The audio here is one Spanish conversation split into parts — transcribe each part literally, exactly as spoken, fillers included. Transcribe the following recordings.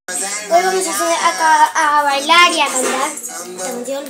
Hoy vamos a hacer acá a bailar y a cantar esta canción.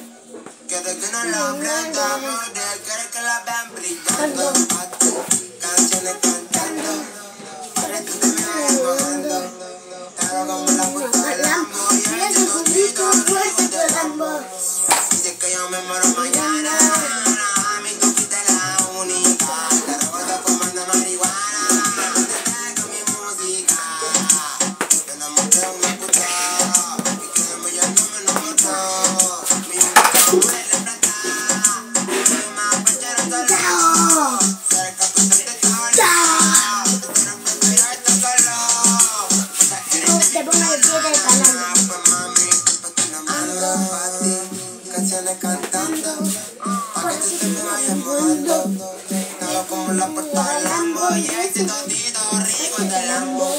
Dice que yo me muero mañana. Mi toquita es la única. Te recuerdo fumando marihuana. Con mi música. Yo no me creo una puta. Y que no me llamo me no mucho. Mi única mujer es la plata. Soy más pachero solo. Ser el capitán de todo. Quiero preferir este solo. Te pongo el pie del canal. Canciones cantando, pa' que tú te me vayas mojando. Estaba como la puerta del Lambo, y ese todito rico de Lambo.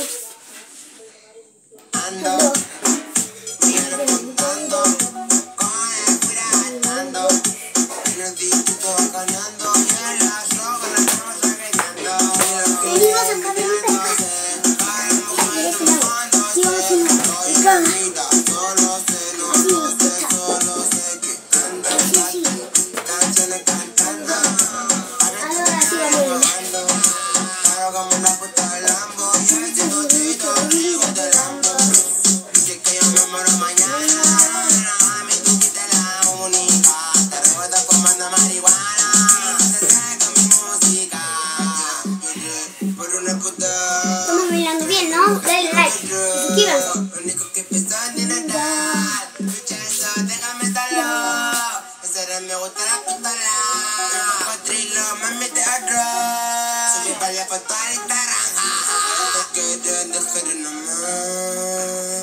Ando, mira contando, con el fuera gastando. En el distrito bacaneando, y en la droga la estamos agrediendo. Mira que envidiándose, cada mujer tomando, estoy dormida, solo sé, no lo sé, solo sé que ando aquí, canciones cantando, para que te vayas mojando. Claro como la puerta del Lambo, y ese todito rico de Lambo. Dice que yo me muero mañana, mi tuquita es la única. Te recuerdo fumando marihuana, te traigo mi música. Por una puta. Estamos bailando bien, ¿no? Dale like, suscríbanse. Lo único que pienso es dinero. Escucha eso, déjame solo. Ese era me gusta la pistola. Cocodrilo, mami te arroz. Subí para la foto al Instagram. Te quiero dejar nomás.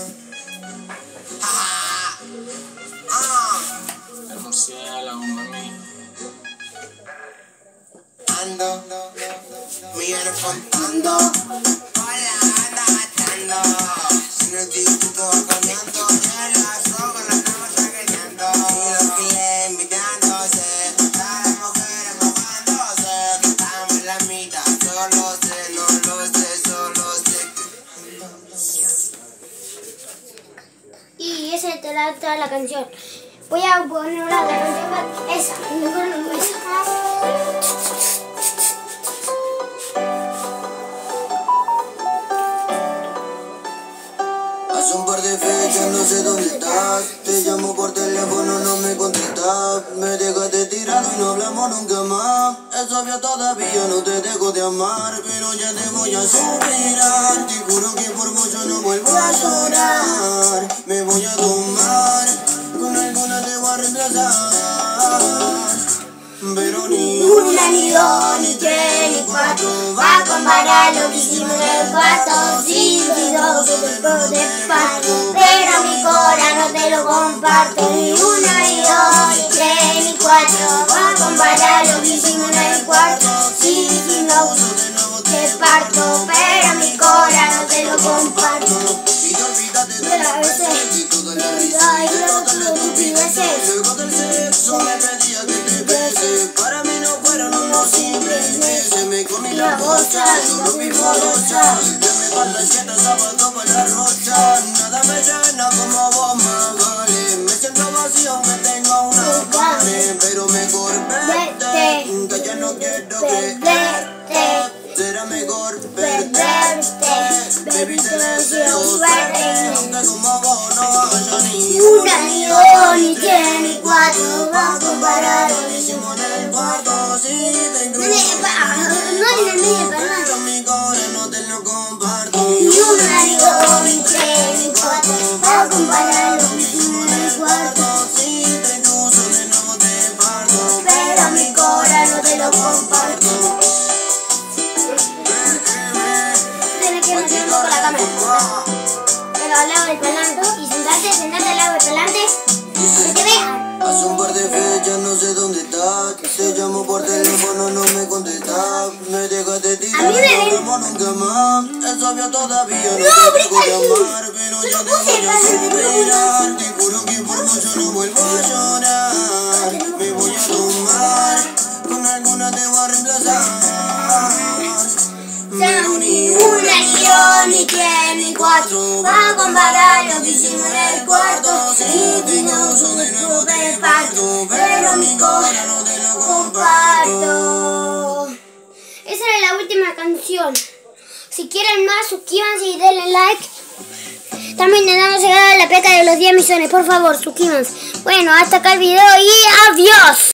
Ah. El murciélago, mami. Ando, millones contando, hola, anda gastando. En el distrito bacaneando, y en la droga la estamos agrediendo. Y los giles envidiándose, todas las mujeres mojándose. Que estamos en la mitad, solo sé, no lo sé, solo sé que... Y esa es toda, toda la canción. Voy a poner la canción, esa, mejor no esa. Hace un par de fechas, no sé dónde estás. Te llamo por teléfono, no me contestas. Me dejaste tirado y no hablamos nunca más. Es obvio, todavía no te dejo de amar, pero ya te voy a superar. Te juro que por mucho no vuelvo a llorar. Me voy a tomar, con alguna te voy a reemplazar. Pero ni Una, ni dos, ni tres, ni cuatro. Va a comparar lo que hicimos en el cuarto. Cinco y dos, después de parto. Pero mi cora no te lo comparto. Ni una, ni dos, ni tres, ni cuatro. Va a comparar lo que hicimos en el cuarto. Cinco y dos, te parto. Pero mi cora no te lo comparto. Y te olvidaste de Pero a las veces, veces, de todas las ay, risas, de yo todas las estupideces. estupideces. Luego del sexo me pedía que te bese. Para mí no fueron unos simples meses. Me comí la bocha, solo vivo rocha. De mi espalda quieta, sábado con la rocha. Nada me llena como vos, Magali. Me siento vacío aunque tengo una carne. Pero mejor verte, que ya no quiero creerte. Será mejor perderte. Baby, te deseo suerte. Aunque como vos no haya ni Una, ni dos, ni tres, ni cuatro. Va a comparar. lo hicimos en el cuarto. Si te No incluyo, le pa, no le medio para nada. pero mi corazón no te lo comparto. Ni una, ni dos, ni tres, ni cuatro. Va a comparar lo que hicimos en el cuarto. Si te incluso de nuevo te parto. Pero mi cora no te lo comparto. Tienes que meter un poco la cámara. Pero al lado del pelante. Y sentarte, sentarte al lado del pelante. Que te vean. Hace un par de fechas, no sé dónde estás. Te llamo por teléfono, no me contestas. Me dejaste tirado, A mí me ven. no hablamos nunca más. Es obvio, todavía no, No, te dejo de pero- amar, pero ya te voy a superar. Te juro que por mucho no vuelvo a llorar. Me voy a tomar, con alguna te voy a reemplazar. Pero ni una, ni dos, ni tres, ni cuatro. Va a comparar lo que hicimos en el cuarto. Sí, tenemos un grupo de parto, pero mi corazón no te lo comparto. Esa era la última canción. Si quieren más, suscríbanse y denle like. También le damos llegada a la placa de los diez millones. Por favor, suscríbanse. Bueno, hasta acá el video y adiós.